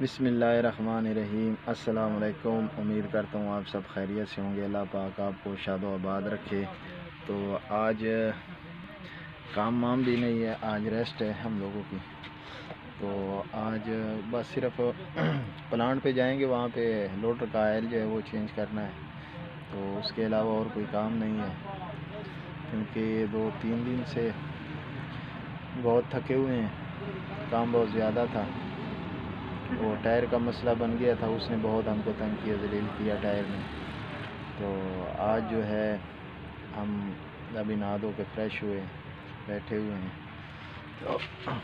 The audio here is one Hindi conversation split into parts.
बिस्मिल्लाहिर्रहमानिर्रहीम। अस्सलाम वालेकुम। उम्मीद करता हूँ आप सब खैरियत से होंगे। अल्लाह पाक आपको शादो आबाद रखे। तो आज काम वाम भी नहीं है, आज रेस्ट है हम लोगों की। तो आज बस सिर्फ प्लांट पे जाएंगे, वहाँ पे लोडर का आयल जो है वो चेंज करना है। तो उसके अलावा और कोई काम नहीं है, क्योंकि 2-3 दिन से बहुत थके हुए हैं, काम बहुत ज़्यादा था। वो टायर का मसला बन गया था, उसने बहुत हमको तंग किया, जलील किया टायर ने। तो आज जो है हम अभी नहा धो के फ्रेश हुए, बैठे हुए हैं। तो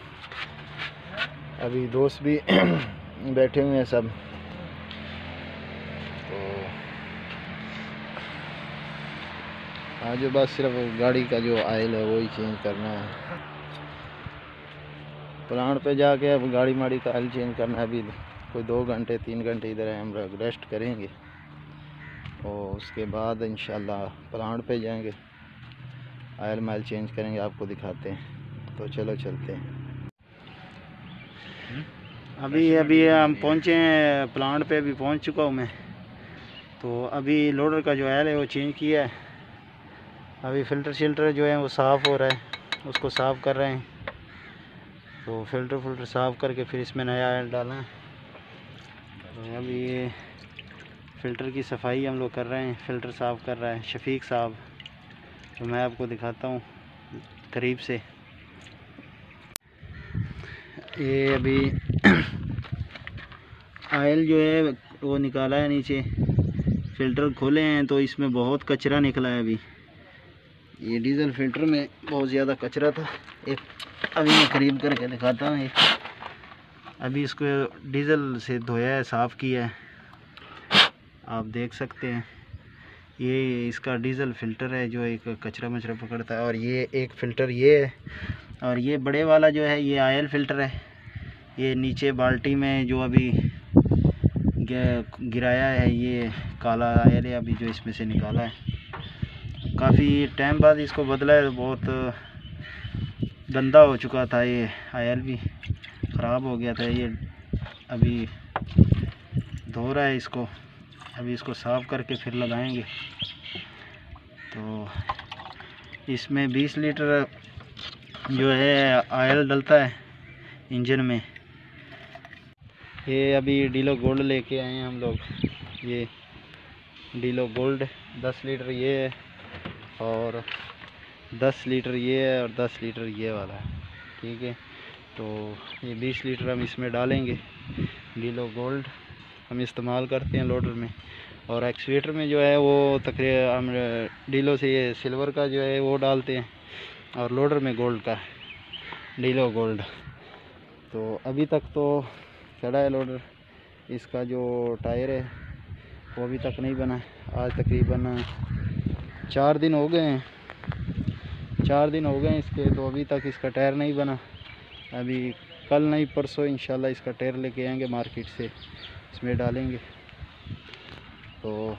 अभी दोस्त भी बैठे हुए हैं सब। तो आज बस सिर्फ गाड़ी का जो आयल है वही चेंज करना है। प्लांट पे जाके अब गाड़ी माड़ी का आयल चेंज करना है। अभी कोई 2-3 घंटे इधर हम रेस्ट करेंगे और उसके बाद इंशाल्लाह प्लांट पे जाएंगे, आयल माइल चेंज करेंगे, आपको दिखाते हैं। तो चलो चलते हैं। अभी हम पहुँचे हैं प्लांट पे, अभी पहुँच चुका हूँ मैं। तो अभी लोडर का जो आयल है वो चेंज किया है। अभी फ़िल्टर जो है वो साफ़ हो रहा है, उसको साफ़ कर रहे हैं। तो फ़िल्टर साफ़ करके फिर इसमें नया आयल डालना है। तो अभी ये फ़िल्टर की सफाई हम लोग कर रहे हैं, फ़िल्टर साफ़ कर रहा है शफीक साहब। तो मैं आपको दिखाता हूँ करीब से। ये अभी आयल जो है वो निकाला है नीचे, फ़िल्टर खोले हैं तो इसमें बहुत कचरा निकला है। अभी ये डीज़ल फ़िल्टर में बहुत ज़्यादा कचरा था। एक अभी मैं करीब करके दिखाता हूँ। अभी इसको डीज़ल से धोया है, साफ़ किया है, आप देख सकते हैं। ये इसका डीज़ल फ़िल्टर है जो एक कचरा मचरा पकड़ता है। और ये एक फ़िल्टर ये है, और ये बड़े वाला जो है ये आयल फ़िल्टर है। ये नीचे बाल्टी में जो अभी गिराया है ये काला आयल है अभी जो इसमें से निकाला है। काफ़ी टाइम बाद इसको बदला है, बहुत गंदा हो चुका था ये आयल, भी ख़राब हो गया था। ये अभी धो रहा है इसको, अभी इसको साफ़ करके फिर लगाएंगे। तो इसमें 20 लीटर जो है आयल डलता है इंजन में। ये अभी डीलो गोल्ड लेके आए हैं हम लोग। ये डीलो गोल्ड 10 लीटर ये है, और 10 लीटर ये है, और 10 लीटर ये वाला है, ठीक है। तो ये 20 लीटर हम इसमें डालेंगे। डीलो गोल्ड हम इस्तेमाल करते हैं लोडर में, और एक्सवेटर में जो है वो तकरीबन हम डीलो से ये सिल्वर का जो है वो डालते हैं, और लोडर में गोल्ड का, डीलो गोल्ड। तो अभी तक तो चढ़ा है लोडर। इसका जो टायर है वो अभी तक नहीं बना है। आज तकरीबन 4 दिन हो गए हैं, 4 दिन हो गए हैं इसके। तो अभी तक इसका टायर नहीं बना। अभी कल नहीं परसों इंशाल्लाह इसका टायर लेके आएंगे मार्केट से, इसमें डालेंगे। तो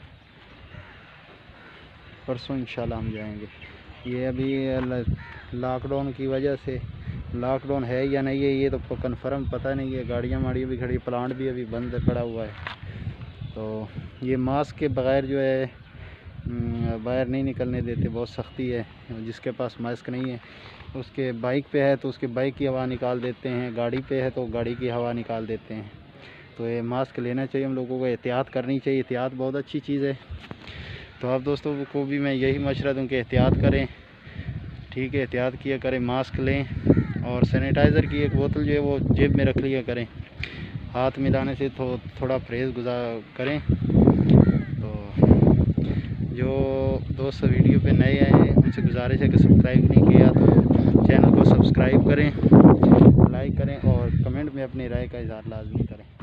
परसों इंशाल्लाह हम जाएंगे। ये अभी लॉकडाउन की वजह से, लॉकडाउन है या नहीं है ये तो कन्फर्म पता नहीं है। गाड़ियाँ भी खड़ी, प्लांट भी अभी बंद पड़ा हुआ है। तो ये मास्क के बग़ैर जो है बाहर नहीं निकलने देते, बहुत सख्ती है। जिसके पास मास्क नहीं है उसके बाइक पे है तो उसके बाइक की हवा निकाल देते हैं, गाड़ी पे है तो गाड़ी की हवा निकाल देते हैं। तो ये मास्क लेना चाहिए हम लोगों को, एहतियात करनी चाहिए। एहतियात बहुत अच्छी चीज़ है। तो आप दोस्तों को भी मैं यही मशवरा दूँ कि एहतियात करें, ठीक है, एहतियात किया करें, मास्क लें, और सैनिटाइज़र की एक बोतल जो है वो जेब में रख लिया करें। हाथ मिलाने से थोड़ा परहेज़ गुजार करें। तो जो दोस्त वीडियो पे नए आए हैं उनसे गुजारिश है कि सब्सक्राइब नहीं किया तो चैनल को सब्सक्राइब करें, लाइक करें, और कमेंट में अपनी राय का इज़हार लाजमी करें।